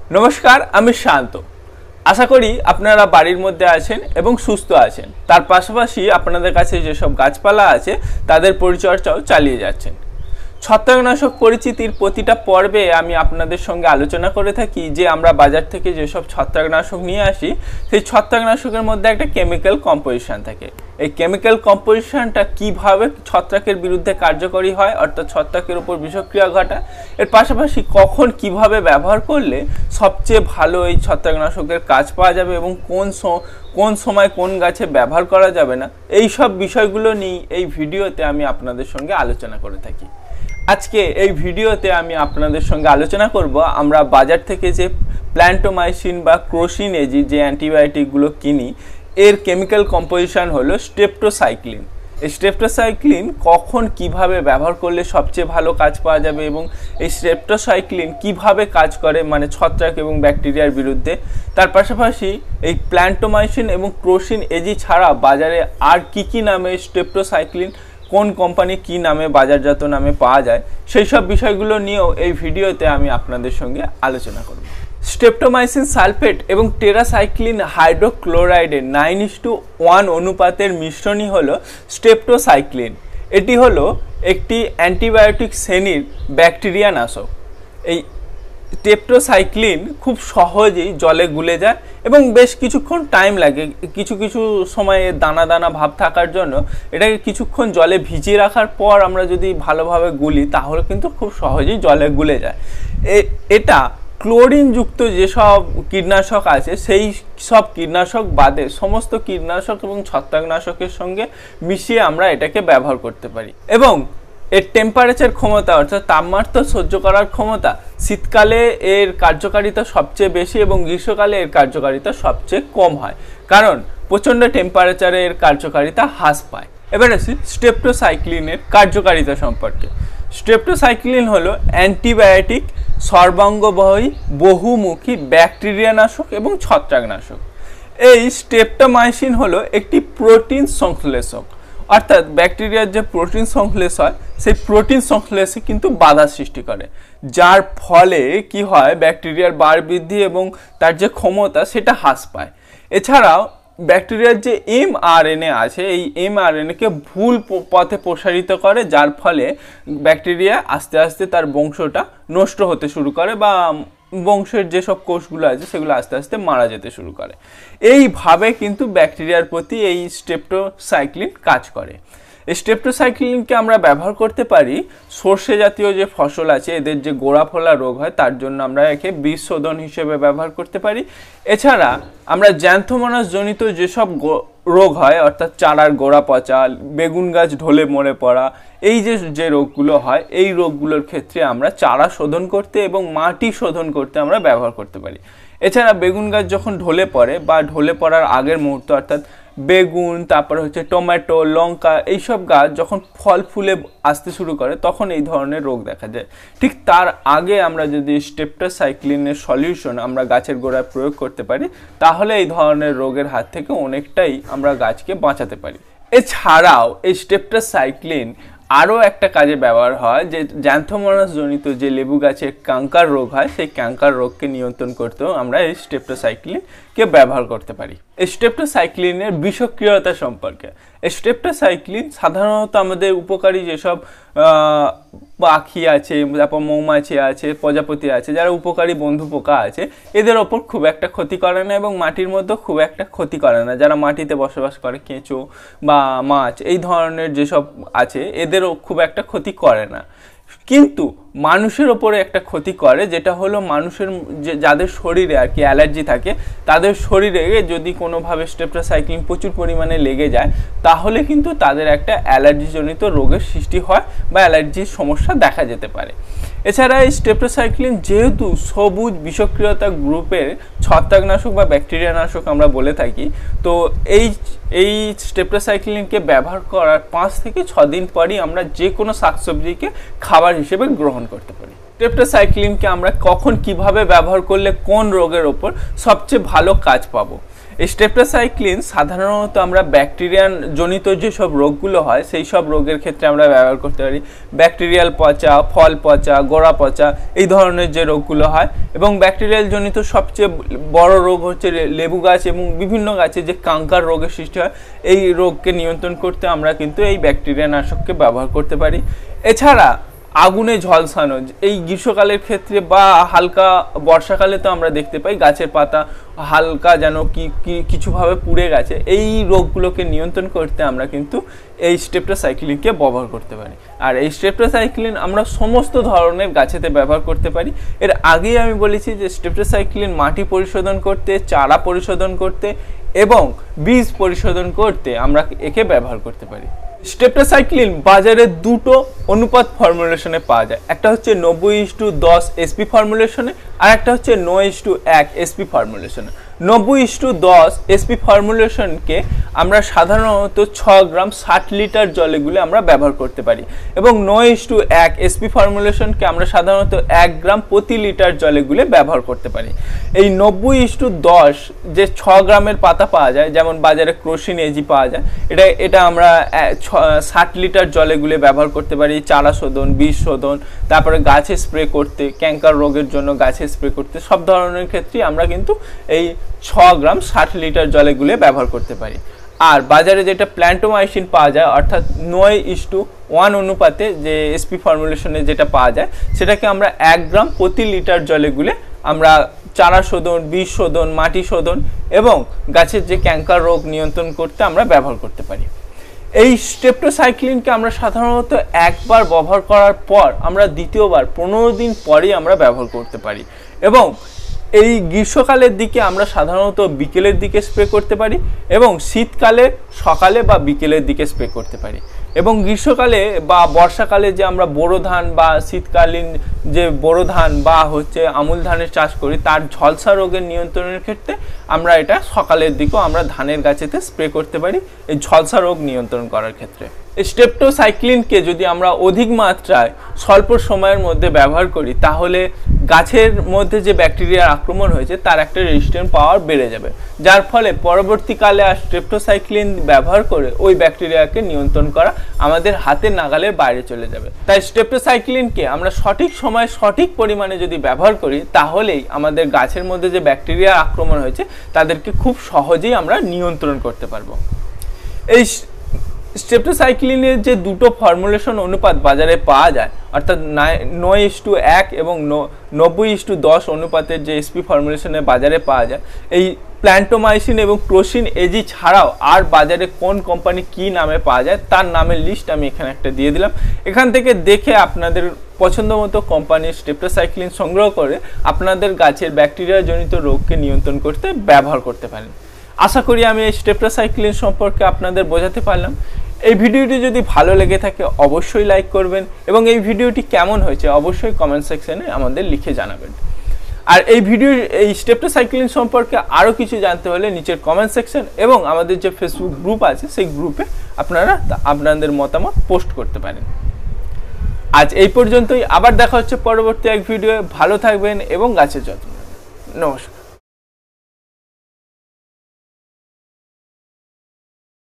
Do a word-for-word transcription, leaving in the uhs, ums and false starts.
नमस्कार आमी शांत आशा करी आपनारा बाड़ीर मध्य आछेन एबं सुस्थ आछेन तार पाशापाशि आपनादेर काछे जे सब गाछपाला आछे तादेर परिचर्याओ चालिये जाच्छेन। छत्रकनाशक परिचितिर प्रतिटा पर्वे आमी आपनादेर संगे आलोचना करे थाकि जे आमरा बाजार थेके जे सब छत्रकनाशक निये आसि सेई छत्रकनाशकेर मध्य एकटा केमिकल कम्पोजिशन थाके। এই কেমিক্যাল কম্পোজিশনটা কিভাবে ছত্রাকের বিরুদ্ধে কার্যকরী হয় অর্থাৎ ছত্রাকের উপর বিষক্রিয়া ঘটায়, এর পাশাপাশি কখন কিভাবে ব্যবহার করলে সবচেয়ে ভালো এই ছত্রাকনাশকের কাজ পাওয়া যাবে এবং কোন কোন সময় কোন গাছে ব্যবহার করা যাবে না, এই সব বিষয়গুলো নিয়ে এই ভিডিওতে আমি আপনাদের সঙ্গে আলোচনা করে থাকি। আজকে এই ভিডিওতে আমি আপনাদের সঙ্গে আলোচনা করব আমরা বাজার থেকে যে প্ল্যান্টোমাইসিন বা ক্রোসিন এজি যে অ্যান্টিবায়োটিকগুলো কিনি এর কেমিক্যাল কম্পোজিশন হলো স্ট্রেপ্টোসাইক্লিন। এই স্ট্রেপ্টোসাইক্লিন কখন কিভাবে ব্যবহার করলে সবচেয়ে ভালো কাজ পাওয়া যাবে এবং এই স্ট্রেপ্টোসাইক্লিন কিভাবে কাজ করে মানে ছত্রাক এবং ব্যাকটেরিয়ার বিরুদ্ধে, তার পাশাপাশি এই প্ল্যান্টোমাইসিন এবং ক্রোসিন এজি ছাড়া বাজারে আর কি কি নামে স্ট্রেপ্টোসাইক্লিন কোন কোম্পানি কি নামে বাজারজাত নামে পাওয়া যায় সেই সব বিষয়গুলো নিয়েও এই ভিডিওতে আমি আপনাদের সঙ্গে আলোচনা করব। স্ট্রেপ্টোমাইসিন সালফেট এবং টেরাসাইক্লিন হাইড্রোক্লোরাইডের নাইন ইস টু ওয়ান অনুপাতের মিশ্রণই হলো স্ট্রেপ্টোসাইক্লিন। এটি হলো একটি অ্যান্টিবায়োটিক শ্রেণীর ব্যাকটেরিয়া নাশক। এই স্ট্রেপ্টোসাইক্লিন খুব সহজেই জলে গুলে যায় এবং বেশ কিছুক্ষণ টাইম লাগে, কিছু কিছু সময়ে দানা দানা ভাব থাকার জন্য এটাকে কিছুক্ষণ জলে ভিজিয়ে রাখার পর আমরা যদি ভালোভাবে গুলি তাহলে কিন্তু খুব সহজেই জলে গুলে যায়। এটা ক্লোরিনযুক্ত যেসব কীটনাশক আছে সেই সব কীটনাশক বাদে সমস্ত কীটনাশক এবং ছত্রাকনাশকের সঙ্গে মিশিয়ে আমরা এটাকে ব্যবহার করতে পারি এবং এর টেম্পারেচার ক্ষমতা অর্থাৎ তাপমাত্রা সহ্য করার ক্ষমতা শীতকালে এর কার্যকারিতা সবচেয়ে বেশি এবং গ্রীষ্মকালে এর কার্যকারিতা সবচেয়ে কম হয়, কারণ প্রচণ্ড টেম্পারেচারে এর কার্যকারিতা হ্রাস পায়। এবার আসি স্ট্রেপ্টোসাইক্লিনের কার্যকারিতা সম্পর্কে। স্ট্রেপ্টোসাইক্লিন হলো অ্যান্টিবায়োটিক সর্বাঙ্গবাহী বহুমুখী ব্যাকটেরিয়া নাশক এবং ছত্রাকনাশক। এই স্ট্রেপ্টোমাইসিন হলো একটি প্রোটিন সংশ্লেষক, অর্থাৎ ব্যাকটেরিয়ার যে প্রোটিন সংশ্লেষ হয় সেই প্রোটিন সংশ্লেষে কিন্তু বাধা সৃষ্টি করে, যার ফলে কি হয় ব্যাকটেরিয়ার বাড় বৃদ্ধি এবং তার যে ক্ষমতা সেটা হ্রাস পায়। এছাড়াও ব্যাকটেরিয়ার যে এমআরএনএ আছে এই এমআরএনএকে ভুল পথে প্রসারিত করে, যার ফলে ব্যাকটেরিয়া আস্তে আস্তে তার বংশটা নষ্ট হতে শুরু করে বা বংশের যেসব কোষগুলো আছে সেগুলো আস্তে আস্তে মারা যেতে শুরু করে। এইভাবে কিন্তু ব্যাকটেরিয়ার প্রতি এই স্ট্রেপ্টোসাইক্লিন কাজ করে। এই স্ট্রেপ্টোসাইক্লিনকে আমরা ব্যবহার করতে পারি সর্ষে জাতীয় যে ফসল আছে এদের যে গোড়া ফোলা রোগ হয় তার জন্য আমরা একে বীজ শোধন হিসেবে ব্যবহার করতে পারি। এছাড়া আমরা জ্যান্থোমোনাস জনিত যেসব রোগ হয় অর্থাৎ চারার গোড়া পচা, বেগুন গাছ ঢলে মরে পড়া, এই যে যে রোগগুলো হয় এই রোগগুলোর ক্ষেত্রে আমরা চারা শোধন করতে এবং মাটি শোধন করতে আমরা ব্যবহার করতে পারি। এছাড়া বেগুন গাছ যখন ঢলে পড়ে বা ঢলে পড়ার আগের মুহূর্ত অর্থাৎ বেগুন তারপরে হচ্ছে টমেটো, লঙ্কা এইসব গাছ যখন ফল ফুলে আসতে শুরু করে তখন এই ধরনের রোগ দেখা যায়। ঠিক তার আগে আমরা যদি স্ট্রেপ্টোসাইক্লিনের সলিউশন আমরা গাছের গোড়ায় প্রয়োগ করতে পারি তাহলে এই ধরনের রোগের হাত থেকে অনেকটাই আমরা গাছকে বাঁচাতে পারি। এছাড়াও এই স্ট্রেপ্টোসাইক্লিন আরও একটা কাজে ব্যবহার হয় যে জ্যান্থোমোনাস জনিত যে লেবু গাছের ক্যাঙ্কার রোগ হয় সেই ক্যাঙ্কার রোগকে নিয়ন্ত্রণ করতেও আমরা এই স্ট্রেপ্টোসাইক্লিনকে ব্যবহার করতে পারি। এই স্ট্রেপ্টোসাইক্লিনের বিষক্রিয়তা সম্পর্কে, এই স্ট্রেপ্টোসাইক্লিন সাধারণত আমাদের উপকারী যেসব পাখি আছে, তারপর মৌমাছি আছে, প্রজাপতি আছে, যারা উপকারী বন্ধু পোকা আছে এদের ওপর খুব একটা ক্ষতি করে না এবং মাটির মধ্যে খুব একটা ক্ষতি করে না। যারা মাটিতে বসবাস করে কেঁচো বা মাছ এই ধরনের যেসব আছে এদেরও খুব একটা ক্ষতি করে না, কিন্তু মানুষের ওপরে একটা ক্ষতি করে, যেটা হলো মানুষের যে যাদের শরীরে আর কি অ্যালার্জি থাকে তাদের শরীরে যদি কোনোভাবে স্ট্রেপ্টোসাইক্লিন প্রচুর পরিমাণে লেগে যায় তাহলে কিন্তু তাদের একটা অ্যালার্জিজনিত রোগের সৃষ্টি হয় বা অ্যালার্জির সমস্যা দেখা যেতে পারে। এছাড়া এই স্ট্রেপ্টোসাইক্লিন যেহেতু সবুজ বিষক্রিয়তা গ্রুপের ছত্রাকনাশক বা ব্যাকটেরিয়া নাশক আমরা বলে থাকি, তো এই এই স্ট্রেপ্টোসাইক্লিনকে ব্যবহার করার পাঁচ থেকে ছ দিন পরই আমরা যে কোনো শাকসবজিকে খাবার হিসেবে গ্রহণ করতে পারি। স্ট্রেপ্টোসাইক্লিনকে আমরা কখন কিভাবে ব্যবহার করলে কোন রোগের ওপর সবচেয়ে ভালো কাজ পাবো এই স্ট্রেপ্টোসাইক্লিন সাধারণত আমরা ব্যাকটেরিয়ান জনিত যেসব রোগগুলো হয় সেই সব রোগের ক্ষেত্রে আমরা ব্যবহার করতে পারি। ব্যাকটেরিয়াল পচা, ফল পচা, গোড়া পচা এই ধরনের যে রোগগুলো হয়, এবং ব্যাকটেরিয়াল জনিত সবচেয়ে বড় রোগ হচ্ছে লেবু গাছ এবং বিভিন্ন গাছে যে কাঙ্কার রোগের সৃষ্টি হয়, এই রোগকে নিয়ন্ত্রণ করতে আমরা কিন্তু এই ব্যাকটেরিয়া নাশককে ব্যবহার করতে পারি। এছাড়া আগুনে ঝলসানো, এই গ্রীষ্মকালের ক্ষেত্রে বা হালকা বর্ষাকালে তো আমরা দেখতে পাই গাছের পাতা হালকা যেন কি কিছুভাবে পুড়ে গেছে, এই রোগগুলোকে নিয়ন্ত্রণ করতে আমরা কিন্তু এই স্ট্রেপ্টোসাইক্লিনকে ব্যবহার করতে পারি। আর এই স্ট্রেপ্টোসাইক্লিন আমরা সমস্ত ধরনের গাছেতে ব্যবহার করতে পারি। এর আগেই আমি বলেছি যে স্ট্রেপ্টোসাইক্লিন মাটি পরিশোধন করতে, চারা পরিশোধন করতে এবং বীজ পরিশোধন করতে আমরা একে ব্যবহার করতে পারি। স্ট্রেপ্টোসাইক্লিন বাজারে দুটো অনুপাত ফর্মুলেশনে পাওয়া যায়, একটা হচ্ছে নব্বই ইস টু দশ এসপি ফর্মুলেশনে, আর একটা হচ্ছে নয় ইস টু এক এসপি ফর্মুলেশনে। নব্বই ইস টু দশ এসপি ফর্মুলেশনকে আমরা সাধারণত ছ গ্রাম ষাট লিটার জলে গুলে আমরা ব্যবহার করতে পারি, এবং নয় ইস টু এক এসপি ফর্মুলেশনকে আমরা সাধারণত এক গ্রাম প্রতি লিটার জলে গুলে ব্যবহার করতে পারি। এই নব্বই ইস টু দশ যে ছ গ্রামের পাতা পাওয়া যায়, যেমন বাজারে ক্রোসিন এজি পাওয়া যায়, এটা এটা আমরা ষাট লিটার জলে গুলে ব্যবহার করতে পারি চারা শোধন, বীজ শোধন, তারপরে গাছে স্প্রে করতে, ক্যাঙ্কার রোগের জন্য গাছে স্প্রে করতে, সব ধরনের ক্ষেত্রে আমরা কিন্তু এই ছ গ্রাম ষাট লিটার জলে গুলে ব্যবহার করতে পারি। আর বাজারে যেটা প্ল্যান্টোমাইসিন পাওয়া যায়, অর্থাৎ নয় ইস টু ওয়ান অনুপাতে যে এসপি ফর্মুলেশনে যেটা পাওয়া যায়, সেটাকে আমরা এক গ্রাম প্রতি লিটার জলে গুলে আমরা চারা শোধন, বীজ শোধন, মাটি শোধন এবং গাছের যে ক্যাঙ্কার রোগ নিয়ন্ত্রণ করতে আমরা ব্যবহার করতে পারি। এই স্ট্রেপ্টোসাইক্লিনকে আমরা সাধারণত একবার ব্যবহার করার পর আমরা দ্বিতীয়বার পনেরো দিন পরেই আমরা ব্যবহার করতে পারি, এবং এই গ্রীষ্মকালের দিকে আমরা সাধারণত বিকেলের দিকে স্প্রে করতে পারি এবং শীতকালে সকালে বা বিকেলের দিকে স্প্রে করতে পারি। এবং গ্রীষ্মকালে বা বর্ষাকালে যে আমরা বোরো ধান বা শীতকালীন যে বোরো ধান বা হচ্ছে আমুল ধানের চাষ করি, তার ঝলসা রোগের নিয়ন্ত্রণের ক্ষেত্রে আমরা এটা সকালের দিকেও আমরা ধানের গাছেতে স্প্রে করতে পারি এই ঝলসা রোগ নিয়ন্ত্রণ করার ক্ষেত্রে। স্ট্রেপ্টোসাইক্লিনকে যদি আমরা অধিক মাত্রায় স্বল্প সময়ের মধ্যে ব্যবহার করি, তাহলে গাছের মধ্যে যে ব্যাকটেরিয়ার আক্রমণ হয়েছে তার একটা রেজিস্ট্যান্ট পাওয়ার বেড়ে যাবে, যার ফলে পরবর্তীকালে আর স্ট্রেপ্টোসাইক্লিন ব্যবহার করে ওই ব্যাকটেরিয়াকে নিয়ন্ত্রণ করা আমাদের হাতের নাগালের বাইরে চলে যাবে। তাই স্ট্রেপ্টোসাইক্লিনকে আমরা সঠিক সময় সঠিক পরিমাণে যদি ব্যবহার করি, তাহলেই আমাদের গাছের মধ্যে যে ব্যাকটেরিয়ার আক্রমণ হয়েছে তাদেরকে খুব সহজেই আমরা নিয়ন্ত্রণ করতে পারবো। এই স্ট্রেপ্টোসাইক্লিনের যে দুটো ফর্মুলেশন অনুপাত বাজারে পাওয়া যায়, অর্থাৎ নয় ইস টু এক এবং নব্বই ইস টু দশ অনুপাতের যে এসপি ফর্মুলেশনে বাজারে পাওয়া যায়, এই প্ল্যান্টোমাইসিন এবং ক্রোসিন এজি ছাড়াও আর বাজারে কোন কোম্পানি কি নামে পাওয়া যায় তার নামের লিস্ট আমি এখানে একটা দিয়ে দিলাম। এখান থেকে দেখে আপনাদের পছন্দ মতো কোম্পানির স্ট্রেপ্টোসাইক্লিন সংগ্রহ করে আপনাদের গাছের ব্যাকটেরিয়া জনিত রোগকে নিয়ন্ত্রণ করতে ব্যবহার করতে পারেন। আশা করি আমি এই স্ট্রেপ্টোসাইক্লিন সম্পর্কে আপনাদের বোঝাতে পারলাম। এই ভিডিওটি যদি ভালো লেগে থাকে অবশ্যই লাইক করবেন, এবং এই ভিডিওটি কেমন হয়েছে অবশ্যই কমেন্ট সেকশনে আমাদের লিখে জানাবেন। আর এই ভিডিও এই স্ট্রেপ্টোসাইক্লিন সম্পর্কে আরও কিছু জানতে হলে নিচের কমেন্ট সেকশন এবং আমাদের যে ফেসবুক গ্রুপ আছে সেই গ্রুপে আপনারা আপনাদের মতামত পোস্ট করতে পারেন। আজ এই পর্যন্তই, আবার দেখা হচ্ছে পরবর্তী এক ভিডিও। ভালো থাকবেন এবং গাছের যত্ন নেবেন। নমস্কার।